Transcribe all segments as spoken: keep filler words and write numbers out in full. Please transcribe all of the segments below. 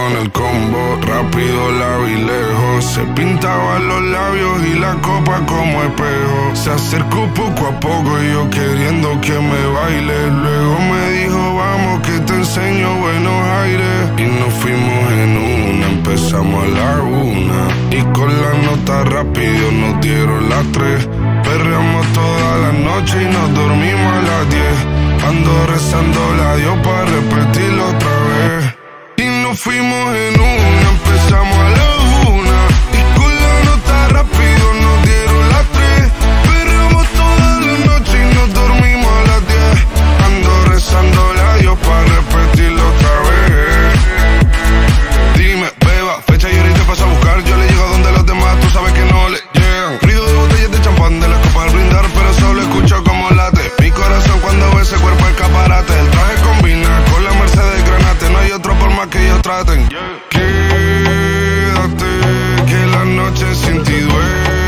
con el combo, rápido la vi lejos. Se pintaba los labios y la copa como espejo. Se acercó poco a poco y yo queriendo que me baile. Luego me dijo vamos que te enseño buenos aires. Y nos fuimos en una, empezamos a la una. Y con la nota rápido nos dieron las tres. Perreamos toda la noche y nos dormimos a las diez. Ando rezando la Dios para repetirlo otra vez. Y nos fuimos en una, empezamos a la una. Y con la nota rápido nos dieron las tres. Perreamos toda la noche y nos dormimos a las diez. Ando rezando la Dios para repetirlo otra vez. Dime, beba, fecha y hora y te paso a buscar. Yo le llego donde los demás, tú sabes que no le llegan. Ruido de botellas de champán, de las copas al brindar, pero solo escucho como late mi corazón cuando ve ese cuerpo escaparate. El traje combina con la Mercedes Granate. No hay otro por más que ellos traten. Quédate, que la noche sin ti duele.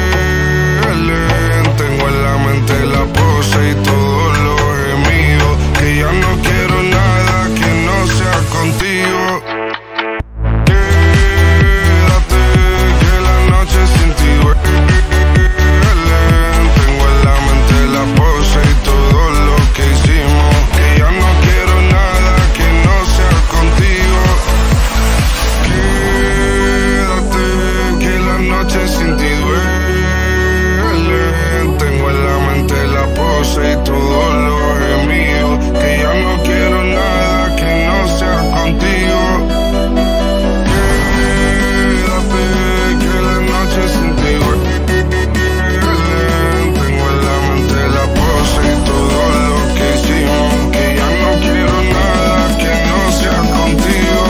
Tengo en la mente la pose y todos los gemidos. Que ya no quiero nada que no sea contigo. Quédate, que la noche sin ti duele. Tengo en la mente la pose y todo lo que hicimos. Que ya no quiero nada que no sea contigo. Quédate, que la noche sin ti duele. Tengo en la mente la pose y todo lo gemido. Que ya no quiero nada que no sea contigo. Quédate, que la noche sin ti duele. Tengo en la mente la pose y todo lo que hicimos. Que ya no quiero nada que no sea contigo.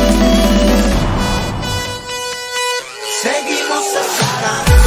Seguimos acercándonos.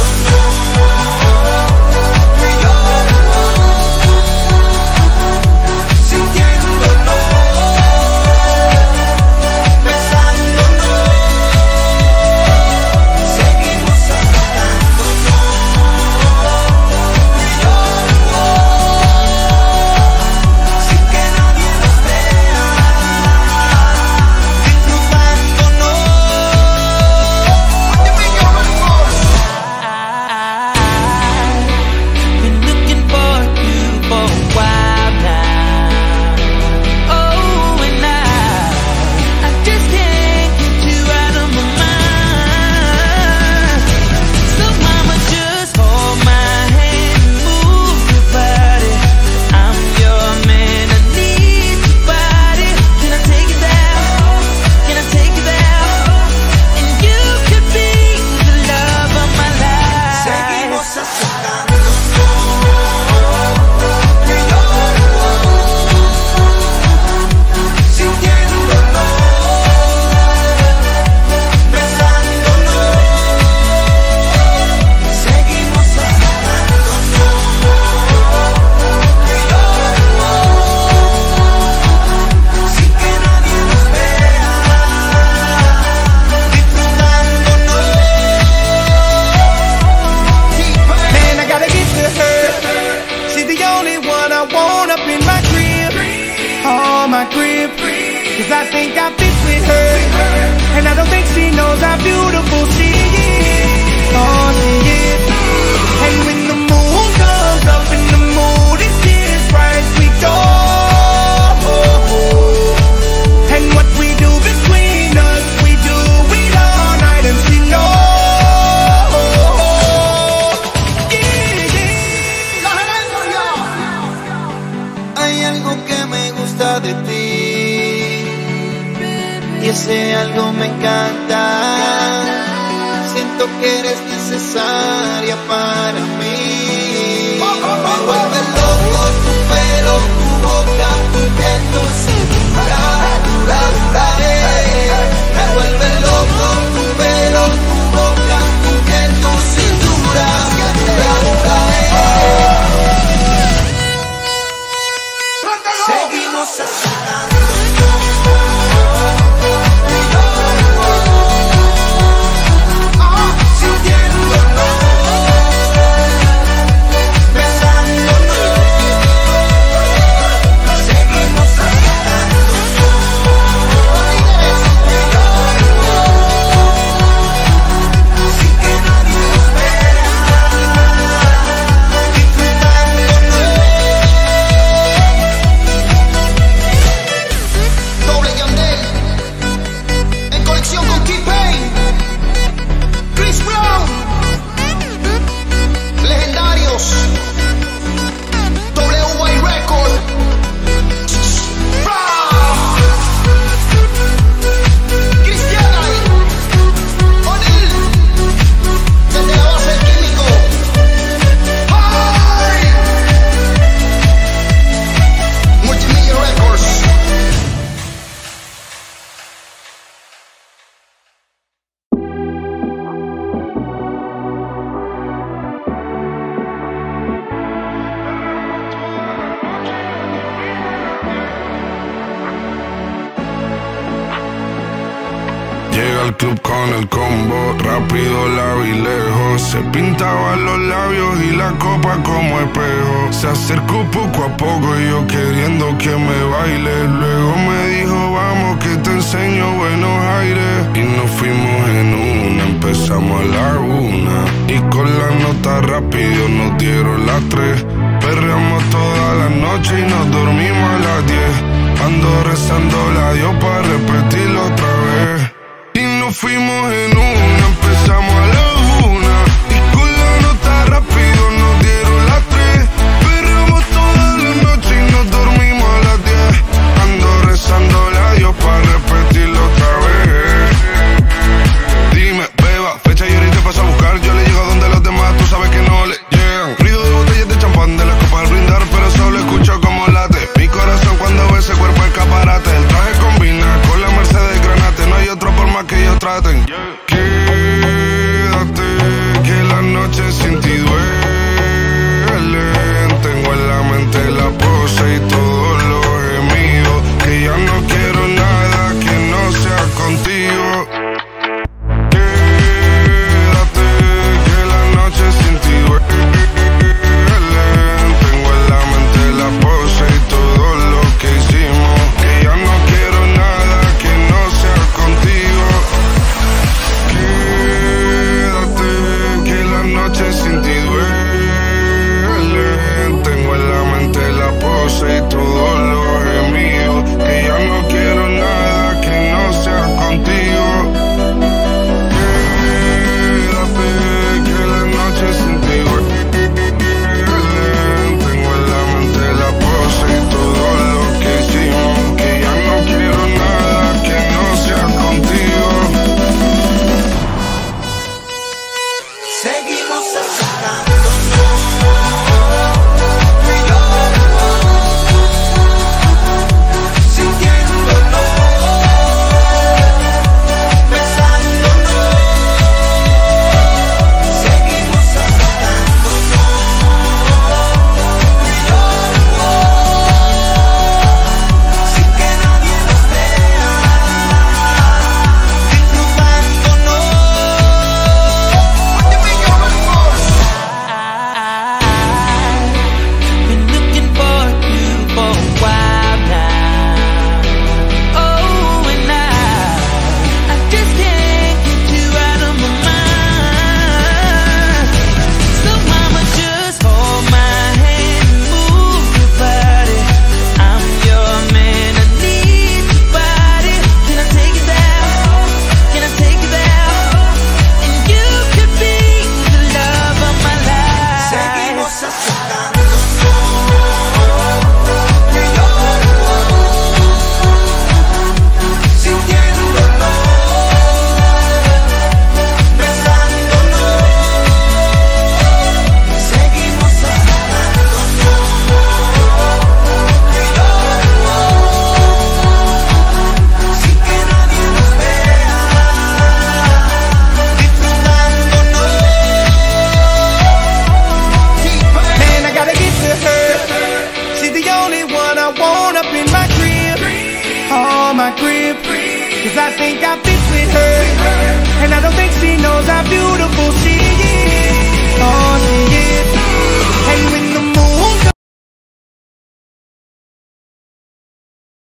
al club con el combo. Rápido la vi lejos. Se pintaba los labios y la copa como espejo. Se acercó poco a poco y yo queriendo que me baile. Luego me dijo vamos que te enseño buenos aires. Y nos fuimos en una, empezamos a la una. Y con la nota rápido nos dieron las tres. Perreamos toda la noche y nos dormimos a las diez. Ando rezando la Dios para repetirlo otra vez. Y nos fuimos en una, empezamos a la una. Y con la nota rápido nos dieron las tres. Perreamos toda la noche y nos dormimos a las diez. Ando rezando la Dios para repetirlo otra vez. Dime, beba, fecha y ahorita paso a buscar. Yo le llego donde los demás, tú sabes que no le llegan. Ruido de botellas de champán, de la copa al brindar, pero solo escucho como late mi corazón cuando ve ese cuerpo escaparate. El traje combina con la Mercedes Granate. No hay otro por más que ellos traten. ¿Qué?